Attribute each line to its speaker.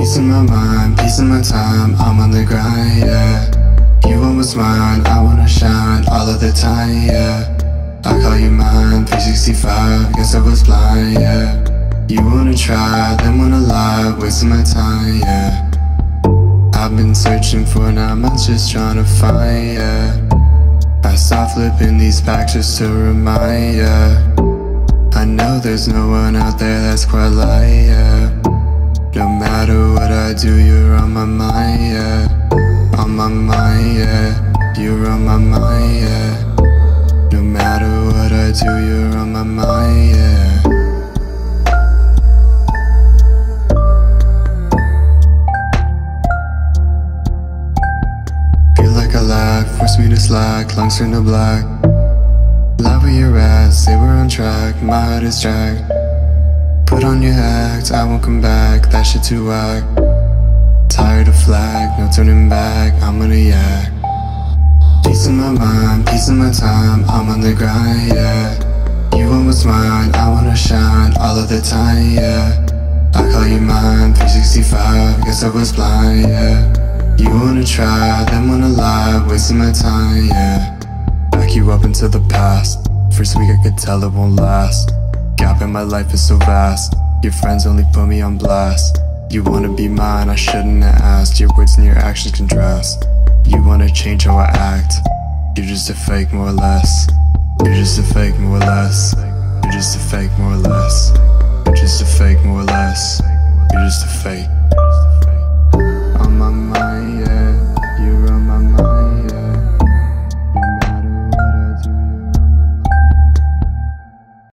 Speaker 1: Peace in my mind, peace in my time, I'm on the grind, yeah. You almost mine, I wanna shine all of the time, yeah. I call you mine, 365, guess I was blind, yeah. You wanna try, then wanna lie, wasting my time, yeah. I've been searching for 9 months just trying to find, yeah. I stop flipping these packs just to remind, yeah. I know there's no one out there that's quite like, yeah. No matter what I do, you're on my mind, yeah. On my mind, yeah. You're on my mind, yeah. No matter what I do, you're on my mind, yeah. Feel like I lack, force me to slack, lungs turn to black. Love where you're at, say we're on track, my heart is dragged. Put on your act, I won't come back, that shit too whack. Tired of flag, no turning back, I'm gonna yak. Peace in my mind, peace in my time, I'm on the grind, yeah. You almost mine, I wanna shine all of the time, yeah. I call you mine, 365, guess I was blind, yeah. You wanna try, then wanna lie, wasting my time, yeah. Back you up into the past, first week I could tell it won't last. Gap in my life is so vast, your friends only put me on blast. You wanna be mine, I shouldn't have asked, your words and your actions contrast. You wanna change how I act, you're just a fake more or less. You're just a fake more or less. You're just a fake more or less. You're just a fake more or less. You're just a fake.